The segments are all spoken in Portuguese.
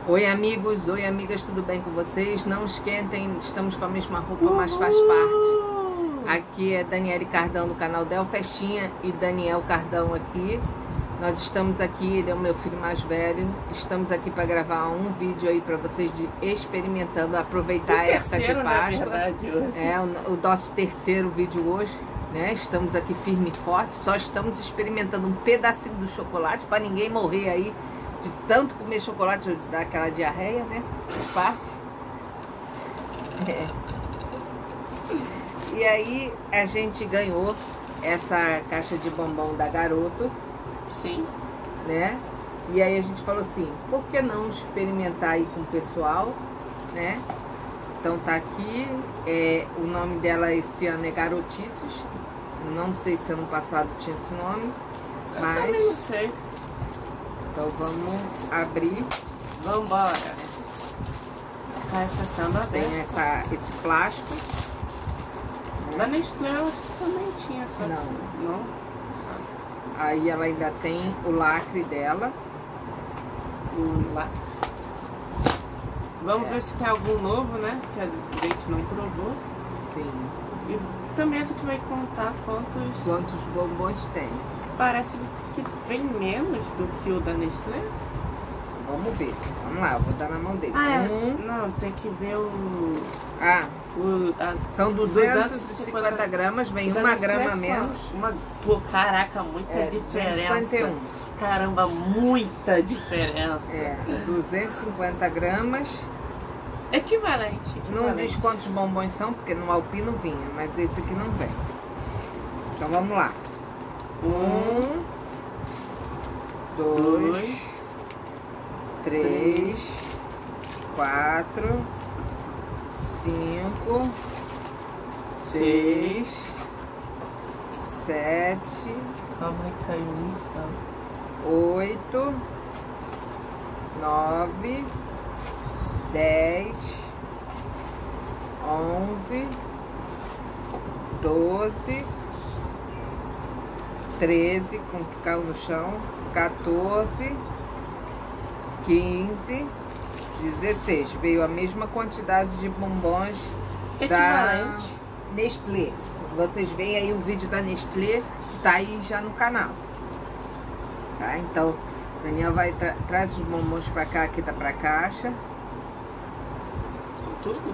Oi amigos, oi amigas, tudo bem com vocês? Não esquentem, estamos com a mesma roupa, mas faz parte. Aqui é Daniele Cardão do canal Del Festinha e Daniel Cardão aqui. Nós estamos aqui, ele é o meu filho mais velho. Estamos aqui para gravar um vídeo aí para vocês de experimentando, aproveitar a época de Páscoa. É o nosso terceiro vídeo hoje, né? Estamos aqui firme e forte, só estamos experimentando um pedacinho do chocolate para ninguém morrer aí de tanto comer chocolate, daquela diarreia, né? De parte. É. E aí a gente ganhou essa caixa de bombom da Garoto. Sim. Né? E aí a gente falou assim, por que não experimentar aí com o pessoal, né? Então tá aqui, o nome dela esse ano é Garotices. Não sei se ano passado tinha esse nome, mas... Eu também não sei. Então vamos abrir. Vambora. A caixa samba Tem esse plástico. Da Nestlé também tinha, só não. Aí ela ainda tem o lacre dela. O lacre. Vamos ver se tem algum novo, né? Que a gente não provou. Sim. E também a gente vai contar quantos bombons tem. Parece que vem menos do que o da Nestlé. Vamos ver. Vamos lá, eu vou dar na mão dele. Não, tem que ver o... São 250 gramas, vem 1 grama a menos. Pô, caraca, muita diferença. 251. Caramba, muita diferença. 250 gramas. Equivalente. Não diz quantos bombons são, porque no Alpino vinha, mas esse aqui não vem. Então vamos lá. 1, 2, 3, 4, 5, 6, 7, calma aí, caiu um, 8, 9, 10, 11, 12, 13, com que caiu no chão, 14, 15, 16. Veio a mesma quantidade de bombons da Nestlé. Vocês veem aí o vídeo da Nestlé, tá aí já no canal. Tá? Então, Daniel vai traz os bombons pra cá, aqui tá pra caixa. Tudo?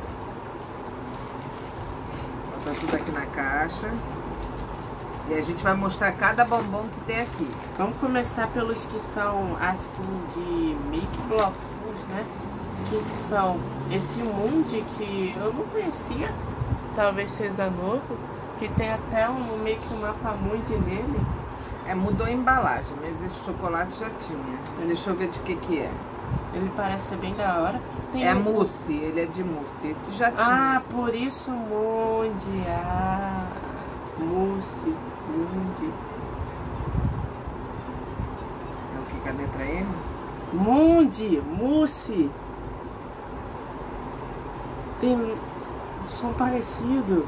Bota tudo aqui na caixa. E a gente vai mostrar cada bombom que tem aqui. Vamos começar pelos que são assim de Mickey Blocks, né? Que são esse Mundi que eu não conhecia, talvez seja novo, que tem até meio que um mapa Mundi nele. Mudou a embalagem, mas esse chocolate já tinha. Deixa eu ver de que é. Ele parece ser bem da hora. Tem mousse, ele é de mousse. Esse já tinha. Por isso Mundi. Mousse. Mundi. É o que? Com a letra M? Mundi, mousse. São parecidos.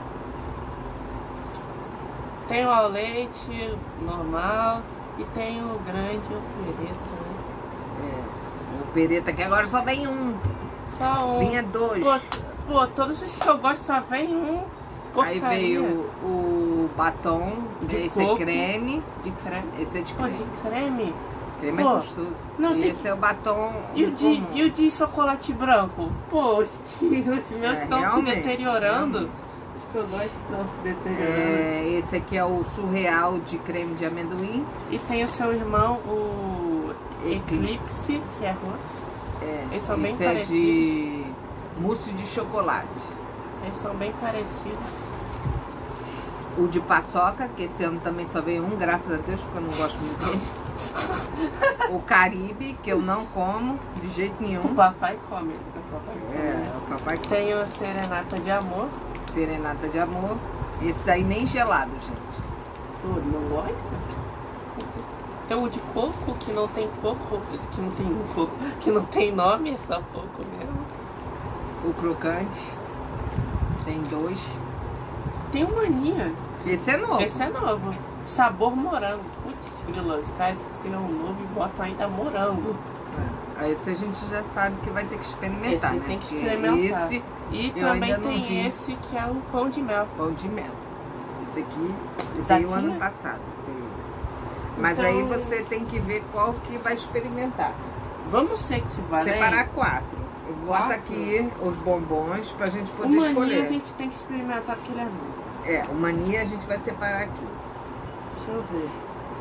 Tem o ao leite normal e tem o grande e o pereta, né? O pereta que agora só vem um. Só um. Vinha 2. Pô, todos os que eu gosto só vem um. Porcaria. Aí veio o batom, esse coco, é creme. De creme. Esse é de creme. De creme? Creme é gostoso. Não, esse é o batom. E o de chocolate branco? Pô, os meus estão se deteriorando. Realmente. Os que eu gosto estão se deteriorando. Esse aqui é o surreal de creme de amendoim. E tem o seu irmão, o Eclipse, que é roxo. Eles são bem parecidos. Esse é de mousse de chocolate. Eles são bem parecidos. O de paçoca, que esse ano também só veio um, graças a Deus, porque eu não gosto muito dele. O Caribe, que eu não como de jeito nenhum. O papai come. O papai come. Tem o Serenata de Amor. Serenata de Amor. Esse daí nem gelado, gente. Tu não gosta? Tem o de coco, que não tem coco, que não tem nome, é só coco mesmo. O crocante. Tem 2. Tem um mania. Esse é novo. Esse é novo. Sabor morango. Putz, grila, os caras criam um novo e botam ainda morango. Esse a gente já sabe que vai ter que experimentar, Esse né? tem que Porque experimentar. Esse E eu também ainda não vi. tem esse que é o pão de mel. pão de mel. Esse aqui Já veio tinha? ano passado. veio. Mas Então- aí você tem que ver qual que vai experimentar. Vamos ser equivalentes. Separar 4. Eu boto Quatro? aqui os bombons pra gente O poder mania escolher. a gente tem que experimentar porque ele é novo. O mania a gente vai separar aqui. Deixa eu ver.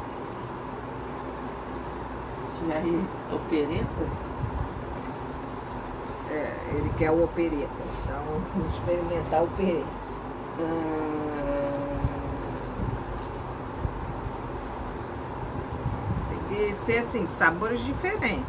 E aí, opereta? Ele quer o opereta. Então vamos experimentar o opereta. Tem que ser assim, de sabores diferentes.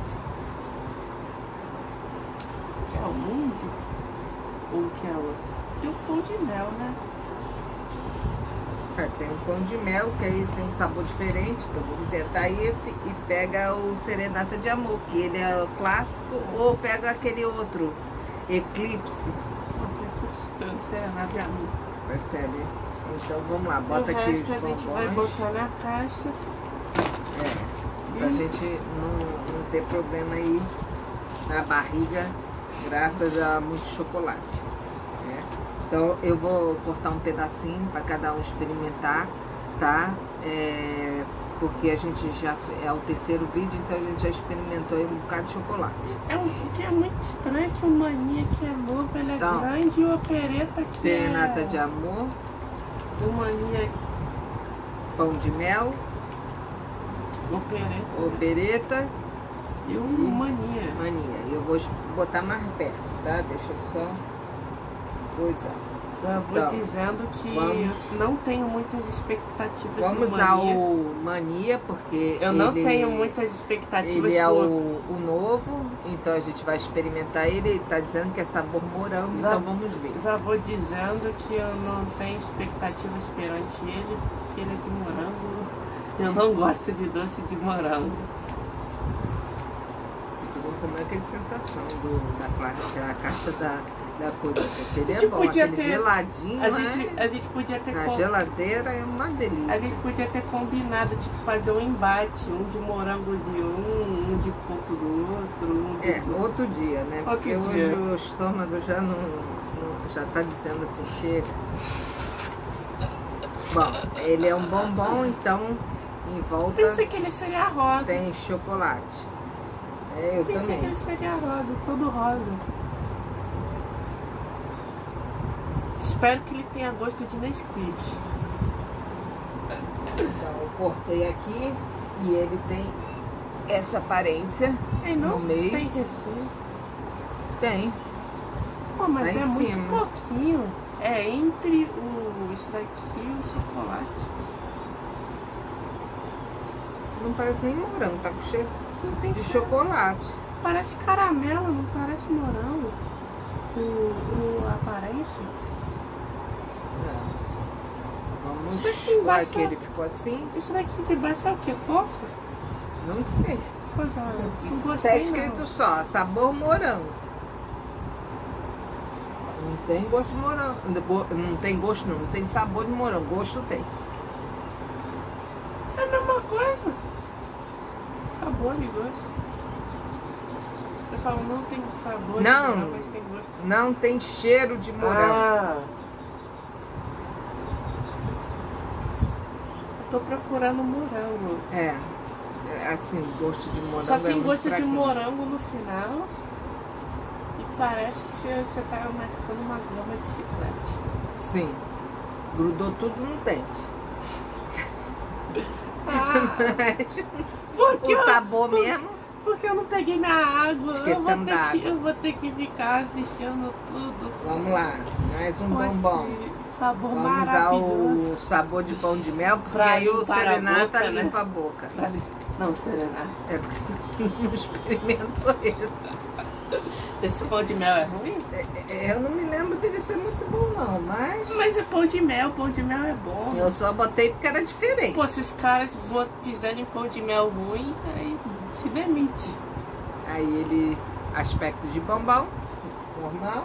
Que é o mundi? Ou que é outro? Tem o pão de mel, né? Tem um pão de mel, que aí tem um sabor diferente, então vamos tentar esse e pega o Serenata de Amor, que ele é o clássico, ou pega aquele outro, Eclipse. Eu não sei nada de amor. Prefere? Então vamos lá, bota O aqui resto os a gente vai bombons. botar na caixa. Pra gente não ter problema aí na barriga, graças a muito chocolate. Né? Então eu vou cortar um pedacinho para cada um experimentar, tá? Porque a gente já é o terceiro vídeo, então a gente já experimentou aí um bocado de chocolate. O que é muito estranho é que o mania que é novo, ele é Então, grande, e o opereta que Serenata é... de Amor, O mania... pão de mel, Opereta. opereta, E o mania. mania. Eu vou botar mais perto, tá? Deixa eu só coisar. Já vou Então, dizendo que vamos- eu não tenho muitas expectativas Vamos do usar mania. o mania, porque Eu não ele- tenho muitas expectativas Ele é por- o novo, então a gente vai experimentar ele. Ele tá dizendo que é sabor morango, Já- então vamos ver. Já vou dizendo que eu não tenho expectativas perante ele, porque ele é de morango. Eu não gosto de doce de morango. Eu vou comer aquela sensação da caixa da coisa, porque ele A gente é bom, podia aquele ter- geladinho, A gente podia ter na com- geladeira é uma delícia. A gente podia ter combinado, tipo, fazer um embate, um de morango de um de coco do outro, um de... Outro dia, né? Outro Porque dia. hoje o estômago já já tá dizendo assim, chega. Bom, ele é um bombom, então em volta Pensei que ele seria rosa. tem chocolate. Eu Pensei também. que ele seria rosa, todo rosa. Espero que ele tenha gosto de Nesquik. Então eu cortei aqui e ele tem essa aparência E não no meio. tem recheio. Tem. Pô, mas Lá em é muito cima. pouquinho. É entre isso daqui e o chocolate. Não parece nem morango, tá com cheiro Não tem de cheiro. chocolate. Parece caramelo, não parece morango. A aparência. Vamos Isso aqui lá embaixo que é- ele ficou assim. Isso daqui de baixo é o que? Coco? Não sei. Coisa, não Tá gostei escrito não. só, sabor morango. Não tem gosto de morango. Não tem gosto não tem sabor de morango. Gosto tem. É a mesma coisa. Sabor e gosto. Você fala, não tem sabor, Não. mas tem gosto. Não tem cheiro de morango. Ah. Eu tô procurando morango. Assim, gosto de morango. Só é tem muito gosto de fraquinho. morango no final. E parece que você tá mascando uma grama de chiclete. Sim. Grudou tudo no dente. Ah, porque, O sabor mesmo. porque eu não peguei minha água. Esquecemos da água. Eu vou ter que ficar assistindo tudo. Vamos lá. Mais um com bombom. esse sabor Vamos usar maravilhoso. o sabor de pão de mel, porque Pra aí o limpar a Serenata boca, né? limpa a boca. Não, Serena. É porque tu não experimentou isso. Esse pão de mel é ruim? Eu não me lembro dele ser muito bom não, mas Mas é pão de mel é bom. eu só botei porque era diferente. Pô, se os caras fizerem pão de mel ruim, aí se demite. Aí ele, aspecto de bombom, normal.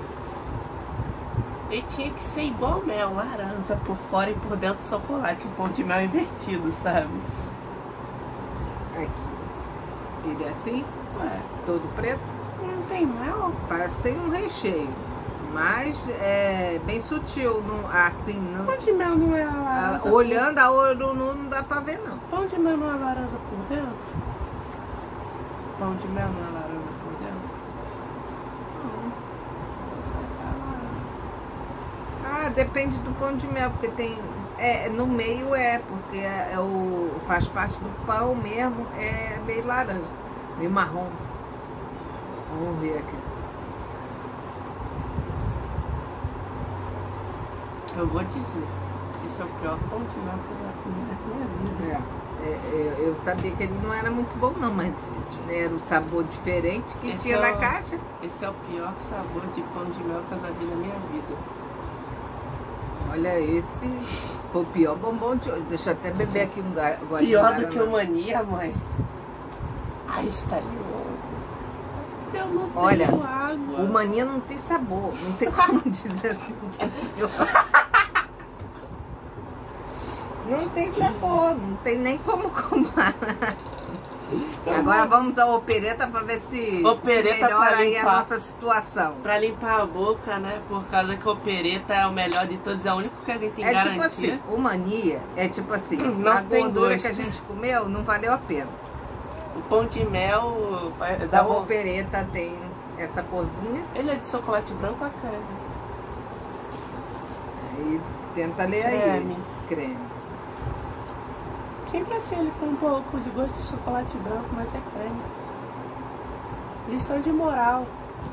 Ele tinha que ser igual mel, laranja por fora e por dentro chocolate, um pão de mel invertido, sabe? Aqui. Ele é assim, Ué, todo preto. não tem mel? Parece que tem um recheio, mas é bem sutil, assim, não, Pão de mel não é laranja? olhando a olho nu não dá pra ver não. Pão de mel não é laranja por dentro? Pão de mel não é laranja por dentro? Ah, depende do pão de mel, porque tem, no meio porque faz parte do pão mesmo, é meio laranja, meio marrom. Vamos ver aqui. Eu vou dizer, esse é o pior pão de mel que eu já comi na minha vida. Eu sabia que ele não era muito bom não, mas era o sabor diferente que Esse tinha na caixa. Esse é o pior sabor de pão de mel que eu já vi na minha vida. Olha, esse foi o pior bombom de hoje. Deixa eu até beber aqui um golinho. Pior do que o Mania, mãe. Ai, está limão. Eu não tenho Olha, água. o Mania não tem sabor. Não tem como dizer assim que é pior. Não tem sabor, não tem nem como comparar. Agora vamos ao opereta para ver se Opereta melhora pra aí a limpar. nossa situação. Pra limpar a boca, né? Por causa que o opereta é o melhor de todos, é o único que a gente tem É garantia. tipo assim, o Mania é tipo assim, Não a tem gordura gosto. que a gente comeu não valeu a pena. O pão de mel vai Da dar um... opereta tem essa corzinha, Ele é de chocolate branco ou creme? aí tenta ler aí. Creme. Creme. Sempre assim, ele com um pouco de gosto de chocolate branco, mas é creme. Lição de moral.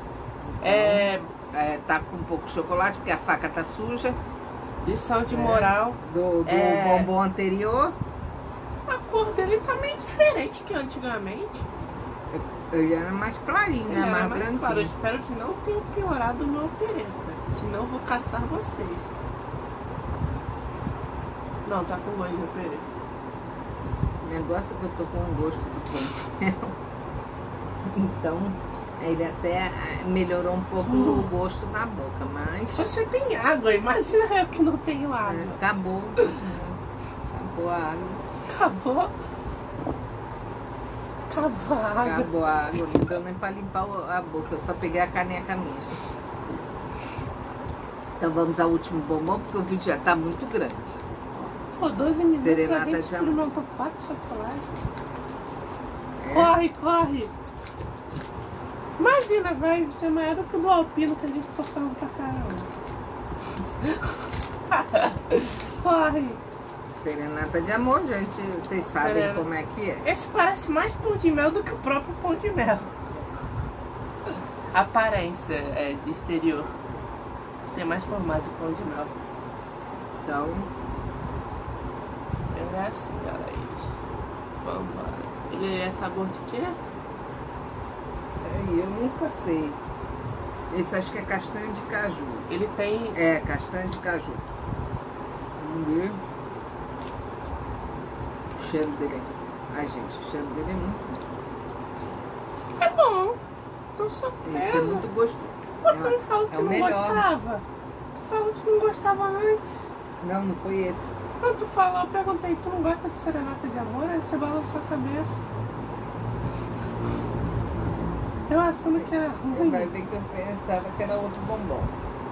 Tá com um pouco de chocolate, porque a faca tá suja. Lição de moral. Do bombom anterior. A cor dele tá meio diferente que antigamente. Ele era mais clarinho, Ele né? era Mais mais branquinho. claro. Eu espero que não tenha piorado o meu opereta. Senão eu vou caçar vocês. Não, tá com gosto de opereta. O negócio é que eu tô com o gosto do pão. Então, ele até melhorou um pouco o gosto na boca, mas Você tem água, imagina eu que não tenho água. acabou. Acabou a água. Acabou? Acabou a água. Acabou a água. Não deu nem pra limpar a boca. Eu só peguei a caneca mesmo. Então vamos ao último bombom, porque o vídeo já tá muito grande. Pô, 12 minutos Serenata a gente já- experimentou 4 chocolates. É. Corre, corre! Imagina, vai ser maior do que o do Alpino que a gente ficou falando pra caramba. Corre! Serenata de amor, gente. Vocês sabem Serena. como é que é. Esse parece mais pão de mel do que o próprio pão de mel. Aparência de exterior. Tem mais formato de pão de mel. Então, Ele é assim, galera. Vambora. Ele é sabor de quê? eu nunca sei. Esse acho que é castanha de caju. Ele tem... É, castanha de caju. Vamos ver. O cheiro dele aqui. Ai, gente, o cheiro dele é muito bom. É bom. Tô Esse é surpresa. muito gostoso. Pô, tu não falou que o não melhor. gostava? Tu falou que não gostava antes. Não, não foi esse. Quando tu falou, eu perguntei, tu não gosta de serenata de amor? Aí você balançou a cabeça. Eu achando que era Você ruim. vai ver que eu pensava que era outro bombom.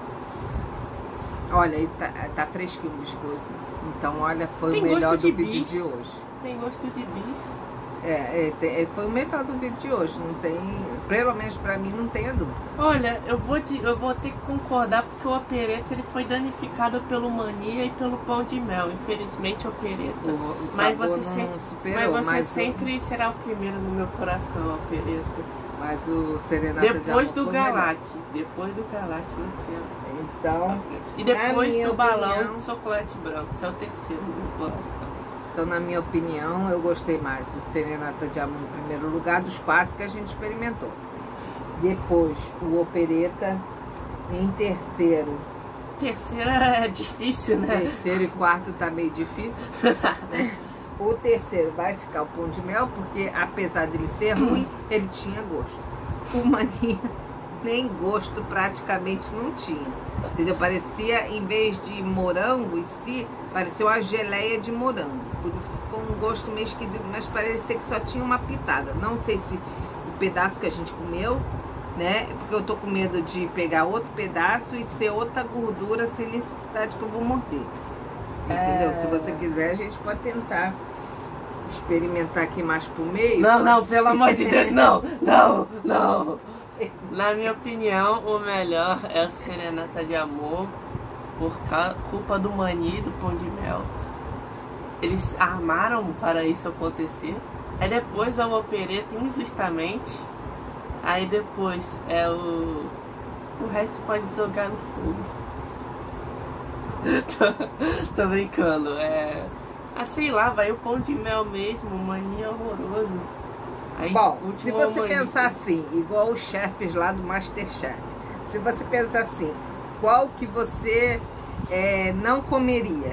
Olha, ele tá fresquinho o biscoito. Então, olha, foi Tem o melhor gosto de do vídeo bis. de hoje. Tem gosto de bis. Foi o melhor do vídeo de hoje. Não tem, pelo menos pra mim, não tem dúvida. Olha, eu vou ter que concordar porque o opereta ele foi danificado pelo Mania e pelo pão de mel. Infelizmente, o opereta. O Mas sabor você não sempre, superou. mas você mas sempre será o primeiro no meu coração, opereta. Mas o Serenata de Depois Amor do foi melhor. Galac. Depois do Galac você é o Então, E depois minha do balão opinião- de chocolate branco. Esse é o terceiro no meu coração. então, na minha opinião, eu gostei mais do Serenata de Amor em primeiro lugar, dos 4 que a gente experimentou. Depois, o Opereta em terceiro. Terceiro é difícil, né? Terceiro e quarto tá meio difícil. Né? O terceiro vai ficar o pão de mel, porque apesar dele ser ruim, ele tinha gosto. O Mania nem gosto praticamente não tinha. Entendeu? Parecia, em vez de morango em si, parecia uma geleia de morango. Por isso que ficou um gosto meio esquisito, mas parecia que só tinha uma pitada. Não sei se o pedaço que a gente comeu, né? Porque eu tô com medo de pegar outro pedaço e ser outra gordura sem necessidade que eu vou morder. Entendeu? Se você quiser, a gente pode tentar experimentar aqui mais pro meio. Não, pelo amor de Deus, não. Na minha opinião, o melhor é o Serenata de Amor, por culpa do Mani e do Pão de Mel. Eles armaram para isso acontecer. Aí depois é o opereta injustamente. Aí depois é o resto pode jogar no fogo. tô brincando, sei lá, vai o Pão de Mel mesmo, o Mani é horroroso. Aí, bom, se você pensar assim, igual os chefes lá do Masterchef, se você pensar assim, qual que você não comeria?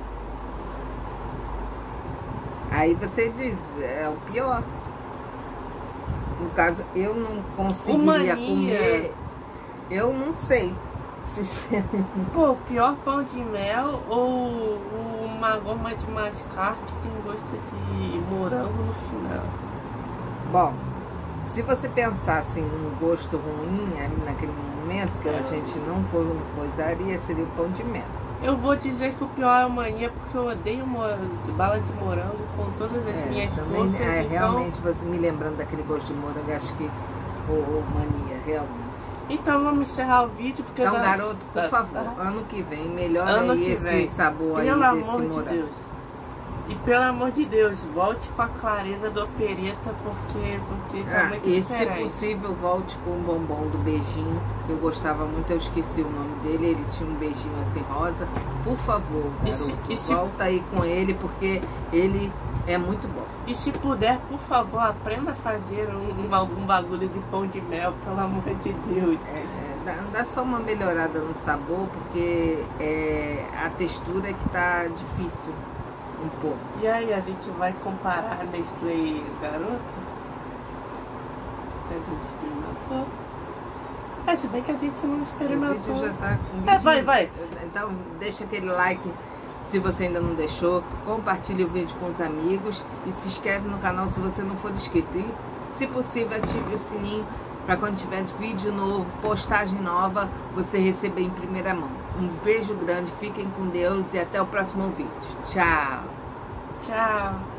Aí você diz, é o pior. No caso, eu não conseguiria comer, eu não sei. Pô, o pior pão de mel ou uma goma de mascar que tem gosto de morango no final? Bom, se você pensasse em um gosto ruim ali naquele momento, que a gente não coisaria, seria o pão de mel. Eu vou dizer que o pior é o Mani, porque eu odeio bala de morango com todas as minhas forças. Então... realmente, você me lembrando daquele gosto de morango, acho que o Mani, realmente. Então vamos encerrar o vídeo, porque... Então, garoto, por favor, ano que vem, melhora esse sabor aí desse morango. Pelo amor de Deus. E pelo amor de Deus, volte com a clareza do opereta, porque tá muito diferente. Se possível, volte com o bombom do beijinho, que eu gostava muito, eu esqueci o nome dele, ele tinha um beijinho assim rosa. Por favor, garoto, volta aí com ele, porque ele é muito bom. E se puder, por favor, aprenda a fazer algum bagulho de pão de mel, pelo amor de Deus. Dá só uma melhorada no sabor, porque a textura é que tá difícil. Um pouco. E aí, a gente vai comparar Nestlé e Garoto? Se a gente experimentou. Se bem que a gente não experimentou. O vídeo já tá... vai. Então, deixa aquele like se você ainda não deixou. Compartilhe o vídeo com os amigos. E se inscreve no canal se você não for inscrito. E, se possível, ative o sininho para quando tiver vídeo novo, postagem nova, você receber em primeira mão. Um beijo grande, fiquem com Deus e até o próximo vídeo. Tchau! Tchau!